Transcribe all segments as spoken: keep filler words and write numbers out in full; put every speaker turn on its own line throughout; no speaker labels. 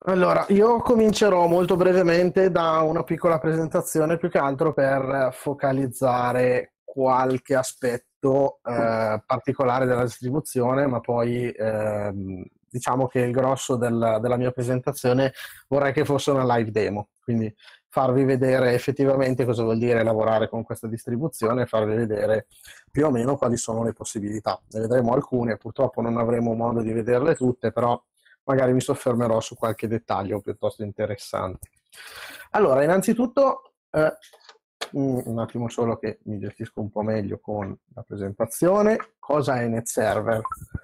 Allora, io comincerò molto brevemente da una piccola presentazione, più che altro per focalizzare qualche aspetto eh, particolare della distribuzione, ma poi ehm, diciamo che il grosso del- della mia presentazione vorrei che fosse una live demo, quindi farvi vedere effettivamente cosa vuol dire lavorare con questa distribuzione e farvi vedere più o meno quali sono le possibilità. Ne vedremo alcune, purtroppo non avremo modo di vederle tutte, però magari mi soffermerò su qualche dettaglio piuttosto interessante. Allora, innanzitutto, eh, un attimo solo che mi gestisco un po' meglio con la presentazione. Cosa è NetServer?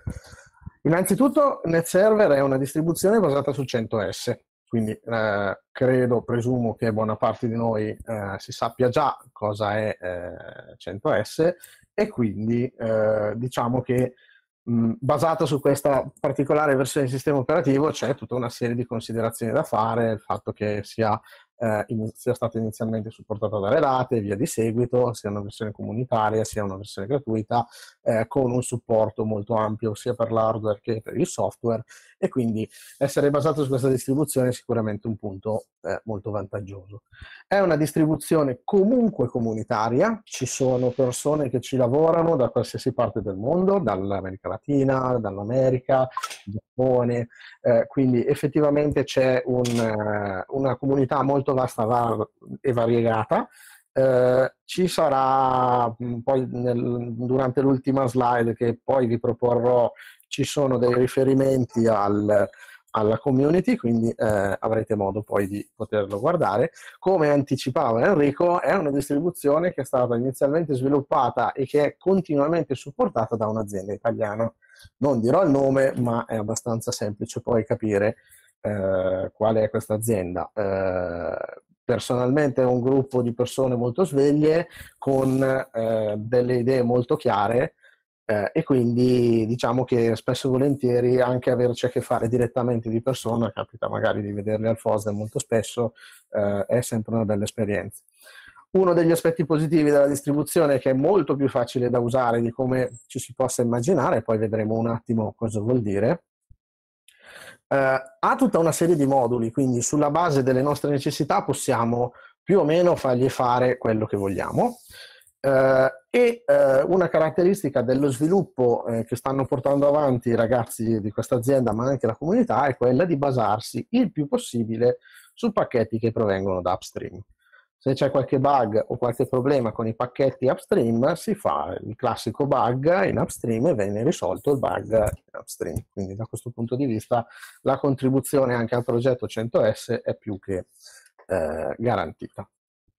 Innanzitutto, NetServer è una distribuzione basata su cento S, quindi eh, credo, presumo che buona parte di noi eh, si sappia già cosa è eh, cento S e quindi eh, diciamo che mh, basata su questa particolare versione di sistema operativo c'è tutta una serie di considerazioni da fare, il fatto che sia, eh, in, sia stata inizialmente supportata da Red e via di seguito, sia una versione comunitaria, sia una versione gratuita, eh, con un supporto molto ampio sia per l'hardware che per il software, e quindi essere basato su questa distribuzione è sicuramente un punto eh, molto vantaggioso. È una distribuzione comunque comunitaria, ci sono persone che ci lavorano da qualsiasi parte del mondo, dall'America Latina, dall'America, Giappone, eh, quindi effettivamente c'è un, eh, una comunità molto vasta var- e variegata. Eh, ci sarà mh, poi nel- durante l'ultima slide che poi vi proporrò, ci sono dei riferimenti al, alla community, quindi eh, avrete modo poi di poterlo guardare. Come anticipava Enrico, è una distribuzione che è stata inizialmente sviluppata e che è continuamente supportata da un'azienda italiana. Non dirò il nome, ma è abbastanza semplice poi capire eh, qual è questa azienda. Eh, personalmente è un gruppo di persone molto sveglie con eh, delle idee molto chiare, eh, e quindi diciamo che spesso e volentieri anche averci a che fare direttamente di persona, capita magari di vederli al FOSDEM molto spesso, eh, è sempre una bella esperienza. Uno degli aspetti positivi della distribuzione è che è molto più facile da usare di come ci si possa immaginare, poi vedremo un attimo cosa vuol dire. Eh, ha tutta una serie di moduli, quindi sulla base delle nostre necessità possiamo più o meno fargli fare quello che vogliamo. Eh, e eh, una caratteristica dello sviluppo eh, che stanno portando avanti i ragazzi di questa azienda, ma anche la comunità, è quella di basarsi il più possibile su pacchetti che provengono da upstream. Se c'è qualche bug o qualche problema con i pacchetti upstream, si fa il classico bug in upstream e viene risolto il bug in upstream. Quindi da questo punto di vista la contribuzione anche al progetto cento S è più che eh, garantita.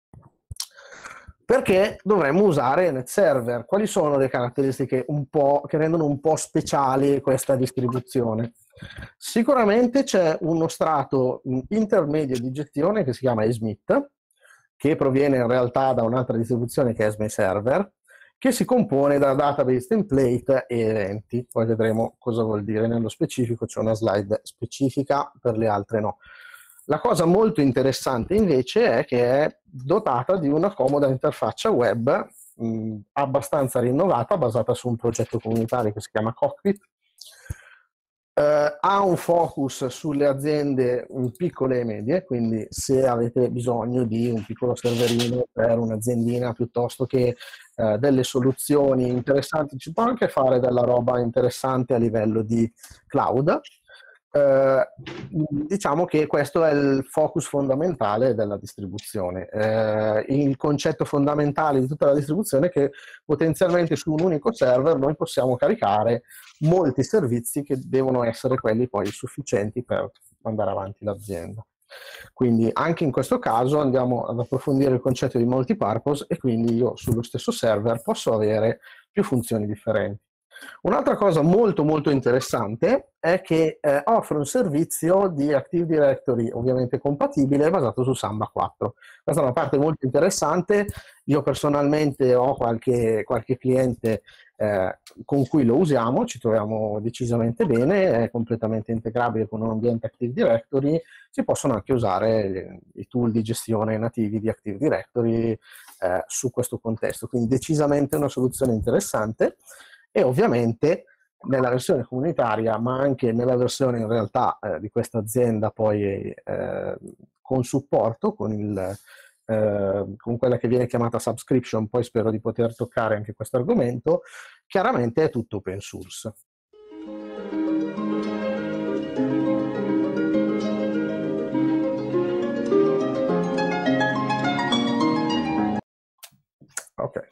Perché dovremmo usare NetServer? Quali sono le caratteristiche un po' che rendono un po' speciale questa distribuzione? Sicuramente c'è uno strato intermedio di gestione che si chiama E S M I T, che proviene in realtà da un'altra distribuzione che è S M E Server, che si compone da database template e eventi. Poi vedremo cosa vuol dire nello specifico, c'è una slide specifica, per le altre no. La cosa molto interessante invece è che è dotata di una comoda interfaccia web mh, abbastanza rinnovata, basata su un progetto comunitario che si chiama Cockpit. Uh, ha un focus sulle aziende piccole e medie, quindi se avete bisogno di un piccolo serverino per un'aziendina piuttosto che uh, delle soluzioni interessanti, ci può anche fare della roba interessante a livello di cloud. Uh, diciamo che questo è il focus fondamentale della distribuzione. Uh, il concetto fondamentale di tutta la distribuzione è che potenzialmente su un unico server noi possiamo caricare molti servizi che devono essere quelli poi sufficienti per mandare avanti l'azienda. Quindi anche in questo caso andiamo ad approfondire il concetto di multipurpose e quindi io sullo stesso server posso avere più funzioni differenti. Un'altra cosa molto molto interessante è che eh, offre un servizio di Active Directory ovviamente compatibile basato su Samba quattro. Questa è una parte molto interessante. Io personalmente ho qualche, qualche cliente eh, con cui lo usiamo, ci troviamo decisamente bene, è completamente integrabile con un ambiente Active Directory, si possono anche usare i tool di gestione nativi di Active Directory eh, su questo contesto, quindi decisamente una soluzione interessante. E ovviamente nella versione comunitaria, ma anche nella versione in realtà eh, di questa azienda poi eh, con supporto, con, il, eh, con quella che viene chiamata subscription, poi spero di poter toccare anche questo argomento, chiaramente è tutto open source. Ok.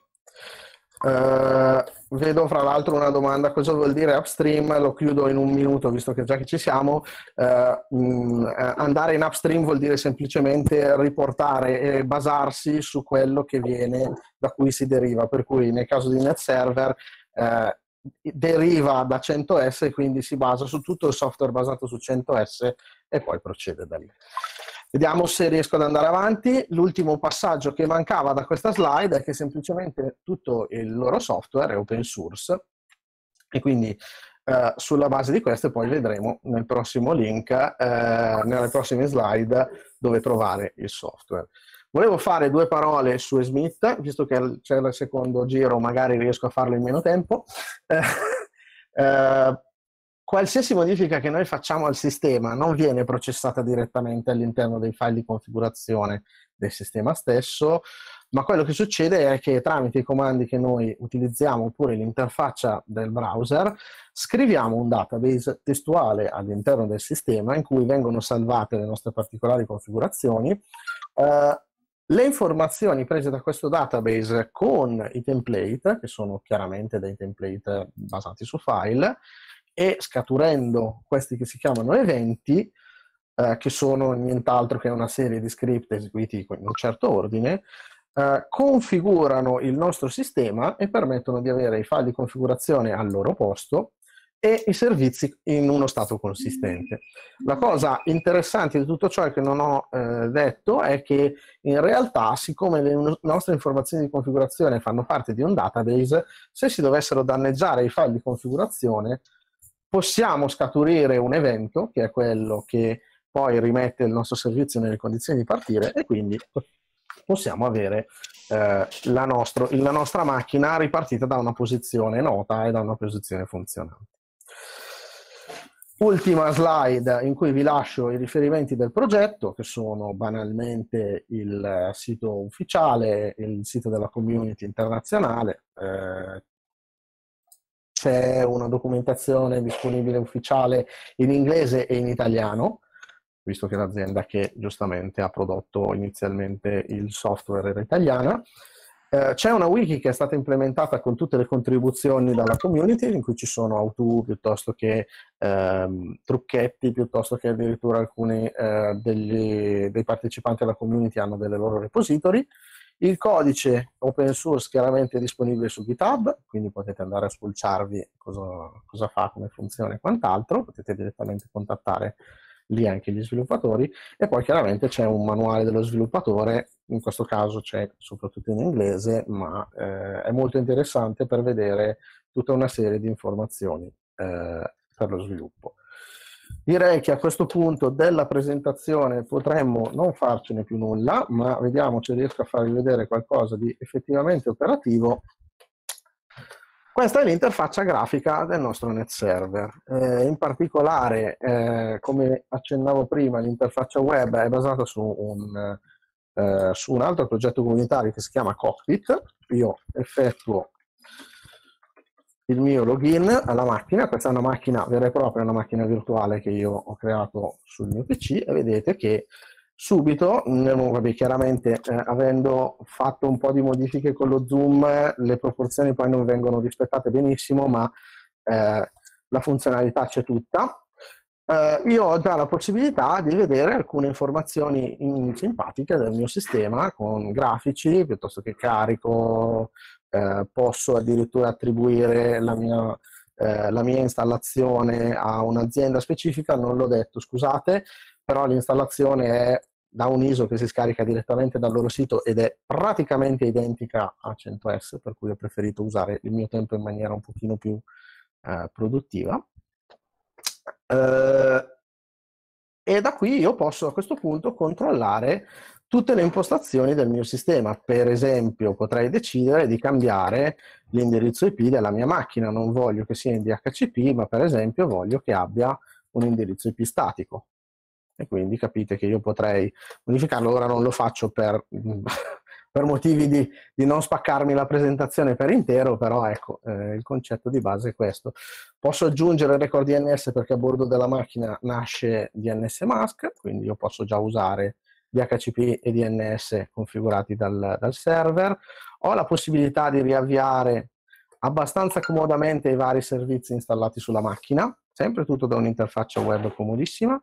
Uh, vedo fra l'altro una domanda: cosa vuol dire upstream? Lo chiudo in un minuto, visto che già che ci siamo. Uh, mh, andare in upstream vuol dire semplicemente riportare e basarsi su quello che viene da cui si deriva, per cui nel caso di NetServer uh, deriva da cento S e quindi si basa su tutto il software basato su cento S e poi procede da lì. Vediamo se riesco ad andare avanti. L'ultimo passaggio che mancava da questa slide è che semplicemente tutto il loro software è open source e quindi eh, sulla base di questo poi vedremo nel prossimo link, eh, nelle prossime slide, dove trovare il software. Volevo fare due parole su Smith, visto che c'è il secondo giro, magari riesco a farlo in meno tempo. Eh, eh, Qualsiasi modifica che noi facciamo al sistema non viene processata direttamente all'interno dei file di configurazione del sistema stesso, ma quello che succede è che tramite i comandi che noi utilizziamo oppure l'interfaccia del browser scriviamo un database testuale all'interno del sistema in cui vengono salvate le nostre particolari configurazioni. Eh, le informazioni prese da questo database con i template, che sono chiaramente dei template basati su file, e scaturendo questi che si chiamano eventi, eh, che sono nient'altro che una serie di script eseguiti in un certo ordine, eh, configurano il nostro sistema e permettono di avere i file di configurazione al loro posto e i servizi in uno stato consistente. La cosa interessante di tutto ciò che non ho eh, detto è che in realtà, siccome le nostre informazioni di configurazione fanno parte di un database, se si dovessero danneggiare i file di configurazione, possiamo scaturire un evento, che è quello che poi rimette il nostro servizio nelle condizioni di partire, e quindi possiamo avere eh, la, nostro, la nostra macchina ripartita da una posizione nota e da una posizione funzionante. Ultima slide in cui vi lascio i riferimenti del progetto, che sono banalmente il sito ufficiale, il sito della community internazionale. Eh, c'è una documentazione disponibile ufficiale in inglese e in italiano, visto che l'azienda che giustamente ha prodotto inizialmente il software era italiana. Eh, c'è una wiki che è stata implementata con tutte le contribuzioni dalla community, in cui ci sono auto piuttosto che ehm, trucchetti, piuttosto che addirittura alcuni eh, degli, dei partecipanti alla community hanno delle loro repository. Il codice open source chiaramente è disponibile su GitHub, quindi potete andare a spulciarvi cosa, cosa fa, come funziona e quant'altro, potete direttamente contattare lì anche gli sviluppatori, e poi chiaramente c'è un manuale dello sviluppatore, in questo caso c'è soprattutto in inglese, ma eh, è molto interessante per vedere tutta una serie di informazioni eh, per lo sviluppo. Direi che a questo punto della presentazione potremmo non farcene più nulla, ma vediamo se riesco a farvi vedere qualcosa di effettivamente operativo. Questa è l'interfaccia grafica del nostro NetServer. Eh, in particolare, eh, come accennavo prima, l'interfaccia web è basata su un, eh, su un altro progetto comunitario che si chiama Cockpit. Io effettuo il mio login alla macchina. Questa è una macchina vera e propria, una macchina virtuale che io ho creato sul mio P C, e vedete che subito, vabbè, chiaramente eh, avendo fatto un po' di modifiche con lo zoom, le proporzioni poi non vengono rispettate benissimo, ma eh, la funzionalità c'è tutta. Eh, io ho già la possibilità di vedere alcune informazioni in, simpatiche del mio sistema, con grafici, piuttosto che carico, eh, posso addirittura attribuire la mia, eh, la mia installazione a un'azienda specifica, non l'ho detto, scusate, però l'installazione è da un I S O che si scarica direttamente dal loro sito ed è praticamente identica a cento S, per cui ho preferito usare il mio tempo in maniera un pochino più eh, produttiva. Eh, e da qui io posso a questo punto controllare tutte le impostazioni del mio sistema. Per esempio, potrei decidere di cambiare l'indirizzo I P della mia macchina. Non voglio che sia in D H C P, ma per esempio voglio che abbia un indirizzo I P statico. E quindi capite che io potrei modificarlo. Ora non lo faccio per, per motivi di, di non spaccarmi la presentazione per intero, però ecco, eh, il concetto di base è questo. Posso aggiungere il record D N S perché a bordo della macchina nasce D N S Mask, quindi io posso già usare D H C P e D N S configurati dal, dal server. Ho la possibilità di riavviare abbastanza comodamente i vari servizi installati sulla macchina, sempre tutto da un'interfaccia web comodissima.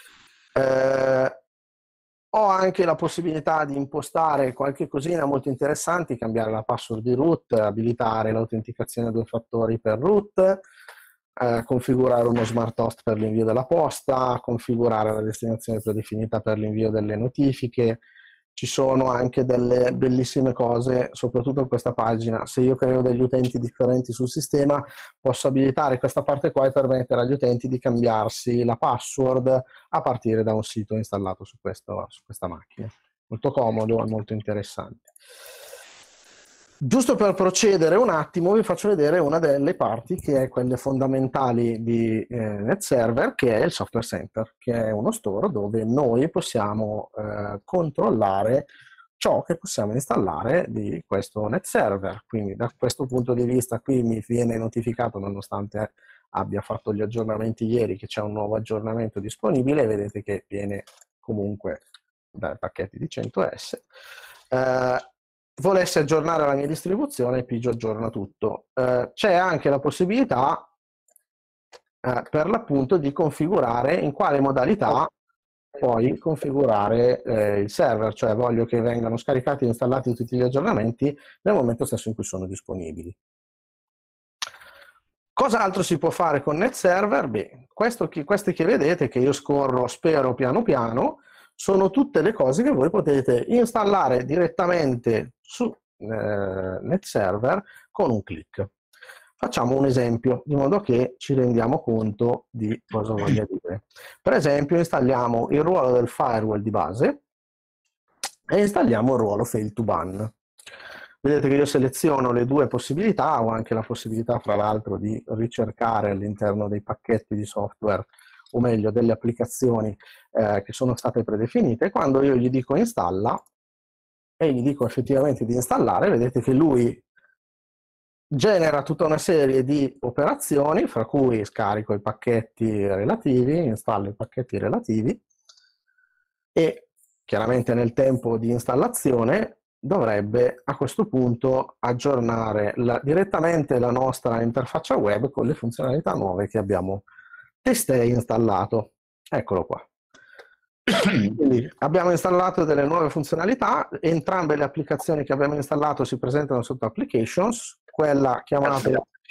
Eh, ho anche la possibilità di impostare qualche cosina molto interessante, cambiare la password di root, abilitare l'autenticazione a due fattori per root, eh, configurare uno smart host per l'invio della posta, configurare la destinazione predefinita per l'invio delle notifiche. Ci sono anche delle bellissime cose, soprattutto in questa pagina. Se io creo degli utenti differenti sul sistema, posso abilitare questa parte qua e permettere agli utenti di cambiarsi la password a partire da un sito installato su, questo, su questa macchina. Molto comodo e molto interessante. Giusto per procedere un attimo vi faccio vedere una delle parti che è quelle fondamentali di eh, NetServer, che è il Software Center, che è uno store dove noi possiamo eh, controllare ciò che possiamo installare di questo NetServer. Quindi da questo punto di vista qui mi viene notificato, nonostante abbia fatto gli aggiornamenti ieri, che c'è un nuovo aggiornamento disponibile. Vedete che viene comunque dai pacchetti di cento S. Eh, volessi aggiornare la mia distribuzione, Pigio aggiorna tutto. Eh, c'è anche la possibilità eh, per l'appunto di configurare in quale modalità poi configurare eh, il server, cioè voglio che vengano scaricati e installati tutti gli aggiornamenti nel momento stesso in cui sono disponibili. Cosa altro si può fare con NetServer? Beh, questo che, questi che vedete, che io scorro, spero piano piano, sono tutte le cose che voi potete installare direttamente su eh, NetServer con un clic. Facciamo un esempio, di modo che ci rendiamo conto di cosa voglia dire. Per esempio, installiamo il ruolo del firewall di base e installiamo il ruolo fail to ban. Vedete che io seleziono le due possibilità, ho anche la possibilità, fra l'altro, di ricercare all'interno dei pacchetti di software, o meglio delle applicazioni eh, che sono state predefinite. Quando io gli dico installa e gli dico effettivamente di installare, vedete che lui genera tutta una serie di operazioni, fra cui scarico i pacchetti relativi, installo i pacchetti relativi e chiaramente nel tempo di installazione dovrebbe a questo punto aggiornare la, direttamente la nostra interfaccia web con le funzionalità nuove che abbiamo testé installato. Eccolo qua. Quindi abbiamo installato delle nuove funzionalità, entrambe le applicazioni che abbiamo installato si presentano sotto Applications, quella chiamata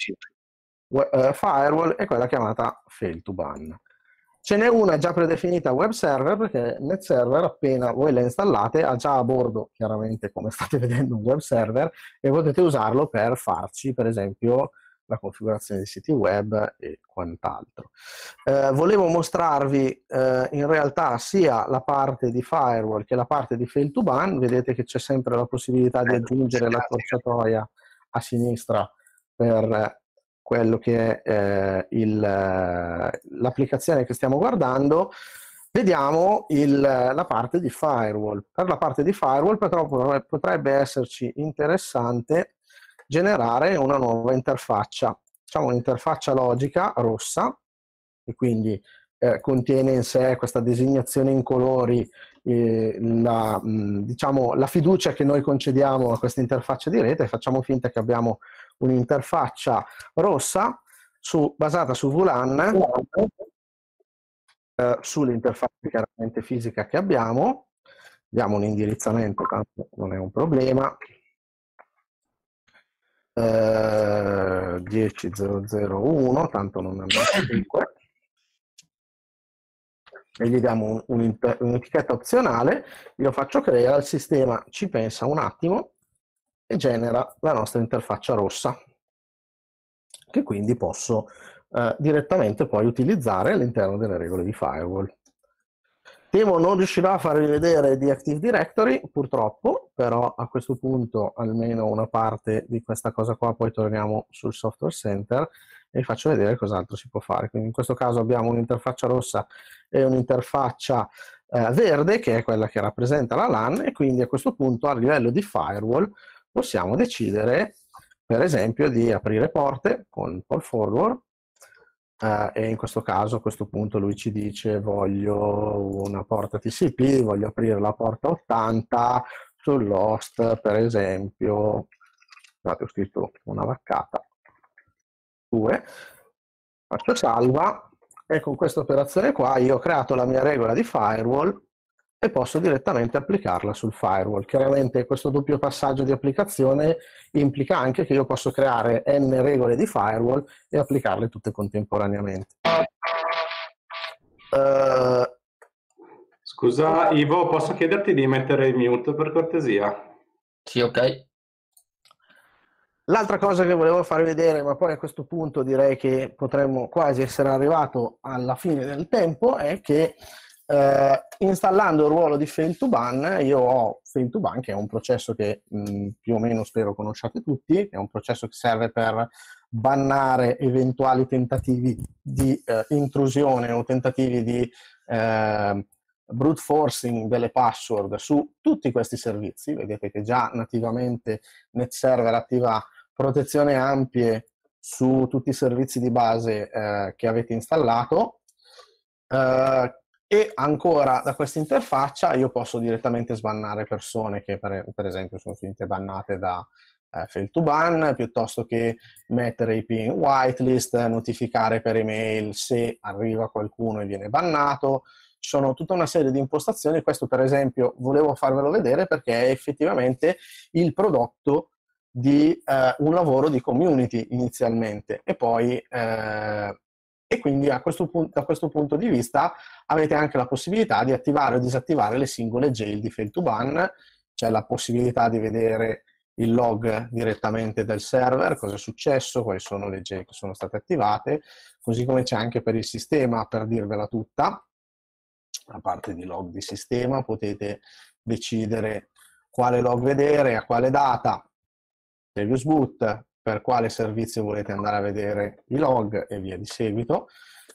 uh, Firewall e quella chiamata Fail to Ban. Ce n'è una già predefinita Web Server, perché NetServer appena voi la installate ha già a bordo, chiaramente come state vedendo, un web server e potete usarlo per farci per esempio la configurazione di siti web e quant'altro. Eh, volevo mostrarvi eh, in realtà sia la parte di firewall che la parte di fail to ban. Vedete che c'è sempre la possibilità di aggiungere la accorciatoia a sinistra per quello che è eh, l'applicazione che stiamo guardando. Vediamo il, la parte di firewall. Per la parte di firewall però potrebbe esserci interessante generare una nuova interfaccia. Facciamo un'interfaccia logica rossa, e quindi eh, contiene in sé questa designazione in colori, eh, la, mh, diciamo, la fiducia che noi concediamo a questa interfaccia di rete. Facciamo finta che abbiamo un'interfaccia rossa su, basata su V LAN, eh, sull'interfaccia chiaramente fisica che abbiamo. Diamo un indirizzamento, tanto non è un problema. Uh, dieci zero zero uno, tanto non abbiamo cinque, e gli diamo un'etichetta un opzionale. Io faccio creare, il sistema ci pensa un attimo e genera la nostra interfaccia rossa, che quindi posso uh, direttamente poi utilizzare all'interno delle regole di firewall. Temo non riuscirò a farvi vedere di Active Directory, purtroppo, però a questo punto almeno una parte di questa cosa qua, poi torniamo sul Software Center e vi faccio vedere cos'altro si può fare. Quindi in questo caso abbiamo un'interfaccia rossa e un'interfaccia eh, verde, che è quella che rappresenta la LAN, e quindi a questo punto a livello di firewall possiamo decidere, per esempio, di aprire porte con Port Forward. Uh, e in questo caso a questo punto lui ci dice voglio una porta T C P, voglio aprire la porta ottanta sull'host, per esempio, guardate, ho scritto una vaccata, due, faccio salva e con questa operazione qua io ho creato la mia regola di firewall e posso direttamente applicarla sul firewall. Chiaramente questo doppio passaggio di applicazione implica anche che io posso creare n regole di firewall e applicarle tutte contemporaneamente. Uh,
Scusa Ivo, posso chiederti di mettere il mute per cortesia?
Sì, ok.
L'altra cosa che volevo farvi vedere, ma poi a questo punto direi che potremmo quasi essere arrivato alla fine del tempo, è che eh, installando il ruolo di fail to ban, io ho fail to ban, che è un processo che mh, più o meno spero conosciate tutti, è un processo che serve per bannare eventuali tentativi di eh, intrusione o tentativi di eh, brute forcing delle password su tutti questi servizi. Vedete che già nativamente NetServer attiva protezione ampie su tutti i servizi di base eh, che avete installato, eh, e ancora da questa interfaccia io posso direttamente sbannare persone che per, per esempio sono finite bannate da eh, fail to ban, piuttosto che mettere I P in whitelist, notificare per email se arriva qualcuno e viene bannato. Ci sono tutta una serie di impostazioni. Questo per esempio volevo farvelo vedere perché è effettivamente il prodotto di eh, un lavoro di community inizialmente, e poi eh, e quindi a questo punto, da questo punto di vista avete anche la possibilità di attivare o disattivare le singole jail di fail to ban. C'è la possibilità di vedere il log direttamente del server, cosa è successo, quali sono le jail che sono state attivate, così come c'è anche per il sistema, per dirvela tutta, la parte di log di sistema, potete decidere quale log vedere, a quale data, previous boot, per quale servizio volete andare a vedere i log e via di seguito.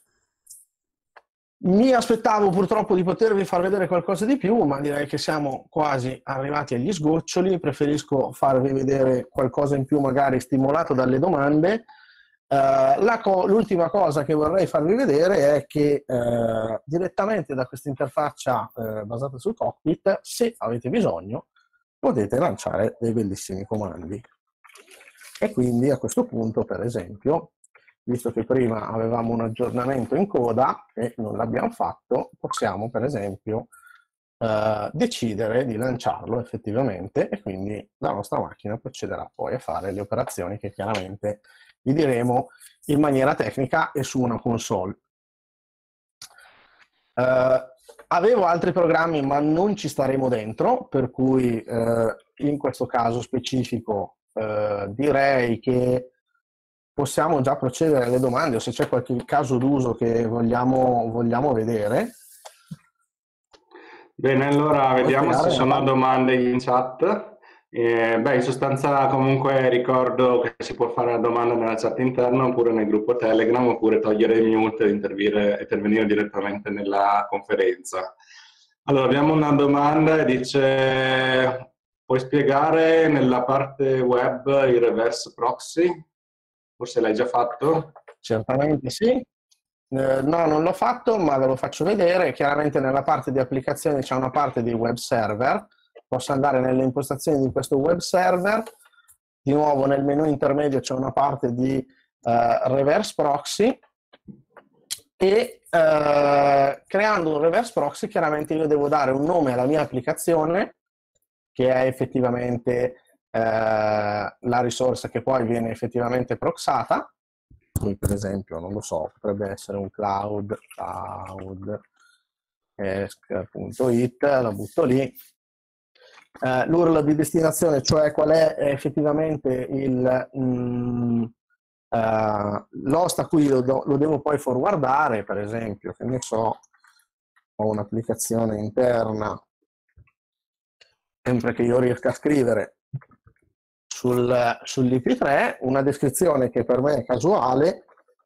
Mi aspettavo purtroppo di potervi far vedere qualcosa di più, ma direi che siamo quasi arrivati agli sgoccioli. Preferisco farvi vedere qualcosa in più, magari stimolato dalle domande. Uh, co- l'ultima cosa che vorrei farvi vedere è che uh, direttamente da questa interfaccia uh, basata sul cockpit, se avete bisogno, potete lanciare dei bellissimi comandi. E quindi a questo punto, per esempio, visto che prima avevamo un aggiornamento in coda e non l'abbiamo fatto, possiamo per esempio uh, decidere di lanciarlo effettivamente, e quindi la nostra macchina procederà poi a fare le operazioni che chiaramente vi diremo in maniera tecnica e su una console. Uh, avevo altri programmi ma non ci staremo dentro, per cui uh, in questo caso specifico Uh, direi che possiamo già procedere alle domande, o se c'è qualche caso d'uso che vogliamo, vogliamo vedere.
Bene, allora vediamo se sono domande in chat. Eh, beh, in sostanza comunque ricordo che si può fare una domanda nella chat interna oppure nel gruppo Telegram, oppure togliere il mute e intervenire, intervenire direttamente nella conferenza. Allora, abbiamo una domanda e dice: puoi spiegare nella parte web il reverse proxy? Forse l'hai già fatto?
Certamente sì. Eh, no, non l'ho fatto, ma ve lo faccio vedere. Chiaramente nella parte di applicazioni c'è una parte di web server. Posso andare nelle impostazioni di questo web server. Di nuovo nel menu intermedio c'è una parte di eh, reverse proxy. E eh, creando un reverse proxy, chiaramente io devo dare un nome alla mia applicazione, che è effettivamente eh, la risorsa che poi viene effettivamente proxata. Qui per esempio, non lo so, potrebbe essere un cloud, cloud esc.it, la butto lì. Eh, l'U R L di destinazione, cioè qual è effettivamente il mm, uh, l'host a cui lo, lo devo poi forwardare, per esempio, che ne so, ho un'applicazione interna, sempre che io riesca a scrivere sul, sull'I P tre, una descrizione che per me è casuale,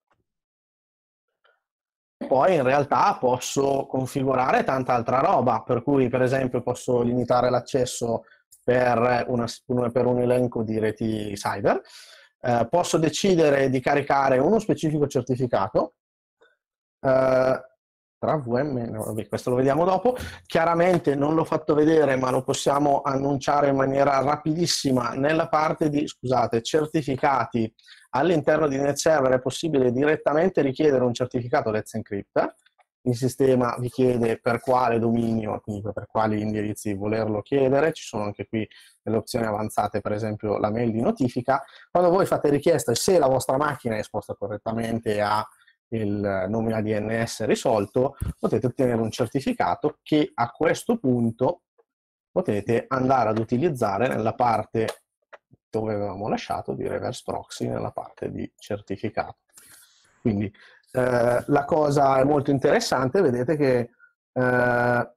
poi in realtà posso configurare tanta altra roba, per cui per esempio posso limitare l'accesso per, una, per un elenco di reti cyber, eh, posso decidere di caricare uno specifico certificato, eh, tra V M, no, vabbè, questo lo vediamo dopo. Chiaramente non l'ho fatto vedere, ma lo possiamo annunciare in maniera rapidissima. Nella parte di, scusate, certificati, all'interno di NetServer è possibile direttamente richiedere un certificato Let's Encrypt. Il sistema vi chiede per quale dominio, quindi per quali indirizzi volerlo chiedere. Ci sono anche qui delle opzioni avanzate, per esempio la mail di notifica. Quando voi fate richiesta e se la vostra macchina è esposta correttamente a il nome A D N S risolto, potete ottenere un certificato che a questo punto potete andare ad utilizzare nella parte dove avevamo lasciato di reverse proxy, nella parte di certificato. Quindi eh, la cosa è molto interessante, vedete che eh,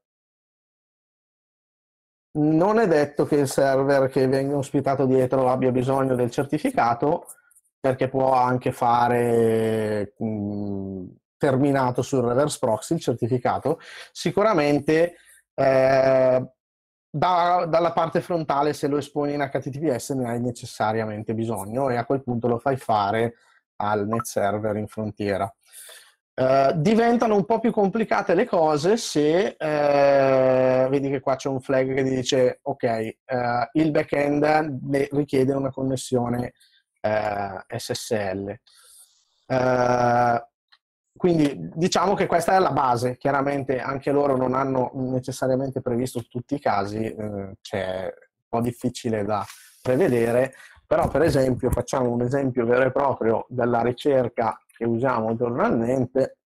non è detto che il server che viene ospitato dietro abbia bisogno del certificato, perché può anche fare mh, terminato sul reverse proxy il certificato. Sicuramente eh, da, dalla parte frontale, se lo esponi in H T T P S, ne hai necessariamente bisogno e a quel punto lo fai fare al net server in frontiera. Uh, diventano un po' più complicate le cose se uh, vedi che qua c'è un flag che dice ok, uh, il backend richiede una connessione uh, S S L. Uh, quindi diciamo che questa è la base. Chiaramente anche loro non hanno necessariamente previsto tutti i casi, uh, c'è un po' difficile da prevedere, però per esempio facciamo un esempio vero e proprio della ricerca che usiamo giornalmente.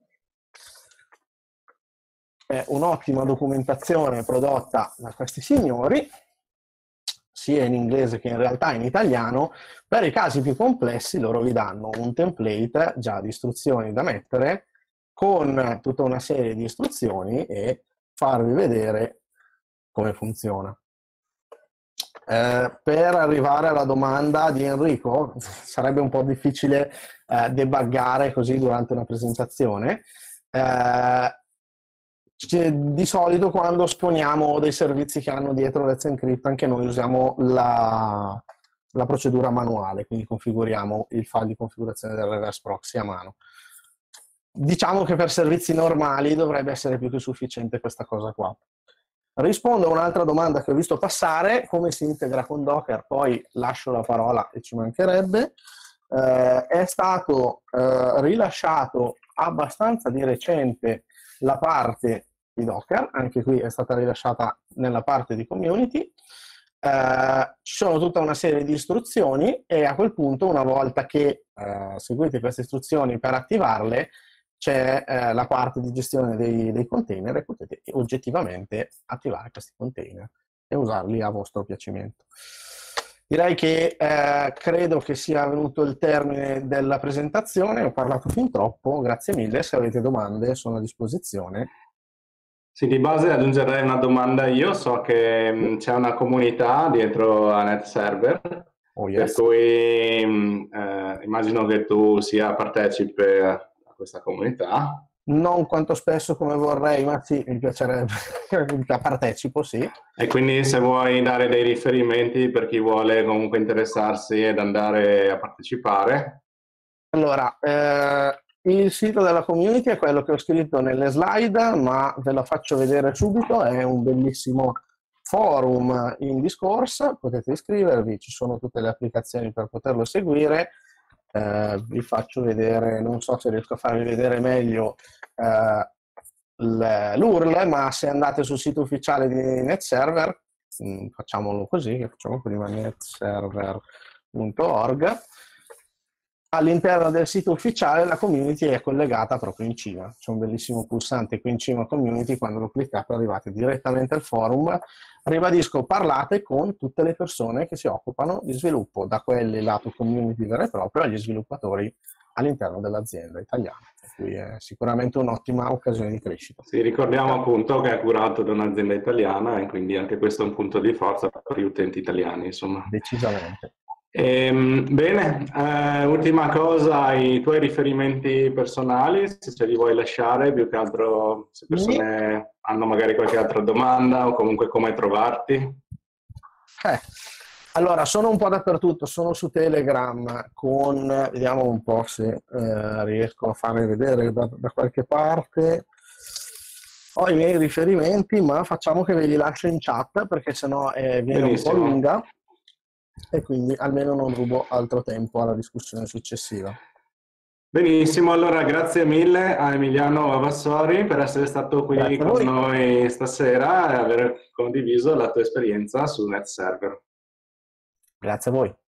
È un'ottima documentazione prodotta da questi signori, sia in inglese che in realtà in italiano. Per i casi più complessi loro vi danno un template già di istruzioni da mettere con tutta una serie di istruzioni e farvi vedere come funziona. Eh, per arrivare alla domanda di Enrico, sarebbe un po' difficile eh, debuggare così durante una presentazione. Eh, di solito quando esponiamo dei servizi che hanno dietro Let's Encrypt, anche noi usiamo la, la procedura manuale, quindi configuriamo il file di configurazione del reverse proxy a mano. Diciamo che per servizi normali dovrebbe essere più che sufficiente questa cosa qua. Rispondo a un'altra domanda che ho visto passare: come si integra con Docker? Poi lascio la parola e ci mancherebbe. Eh, è stato eh, rilasciato abbastanza di recente la parte di Docker, anche qui è stata rilasciata nella parte di community. Eh, ci sono tutta una serie di istruzioni e a quel punto, una volta che eh, seguite queste istruzioni per attivarle, c'è eh, la parte di gestione dei, dei container e potete oggettivamente attivare questi container e usarli a vostro piacimento. Direi che eh, credo che sia venuto il termine della presentazione, ho parlato fin troppo, grazie mille, se avete domande sono a disposizione.
Sì, di base aggiungerei una domanda io, so che c'è una comunità dietro a NetServer, oh, yes. Per cui eh, immagino che tu sia partecipe questa comunità.
Non quanto spesso come vorrei, ma sì, mi piacerebbe, partecipo, sì.
E quindi se vuoi dare dei riferimenti per chi vuole comunque interessarsi ed andare a partecipare.
Allora, eh, il sito della community è quello che ho scritto nelle slide, ma ve lo faccio vedere subito, è un bellissimo forum in discorso, potete iscrivervi, ci sono tutte le applicazioni per poterlo seguire. Eh, vi faccio vedere, non so se riesco a farvi vedere meglio eh, l'U R L, ma se andate sul sito ufficiale di NetServer, mh, facciamolo così, che facciamo prima netserver punto org, all'interno del sito ufficiale la community è collegata proprio in cima, c'è un bellissimo pulsante qui in cima community, quando lo cliccate arrivate direttamente al forum. Ribadisco, parlate con tutte le persone che si occupano di sviluppo, da quelli lato community vero e proprio agli sviluppatori all'interno dell'azienda italiana, per cui è sicuramente un'ottima occasione di crescita.
Sì, ricordiamo appunto che è curato da un'azienda italiana e quindi anche questo è un punto di forza per gli utenti italiani, insomma.
Decisamente.
Ehm, bene, eh, ultima cosa, i tuoi riferimenti personali, se ce li vuoi lasciare, più che altro se persone hanno magari qualche altra domanda o comunque come trovarti.
Eh, allora, sono un po' dappertutto, sono su Telegram con, vediamo un po' se eh, riesco a farvi vedere da, da qualche parte. Ho i miei riferimenti, ma facciamo che ve li lascio in chat perché sennò eh, viene Benissimo. un po' lunga e quindi almeno non rubo altro tempo alla discussione successiva.
Benissimo, allora grazie mille a Emiliano Vassori per essere stato qui grazie con noi stasera e aver condiviso la tua esperienza su NetServer.
Grazie a voi.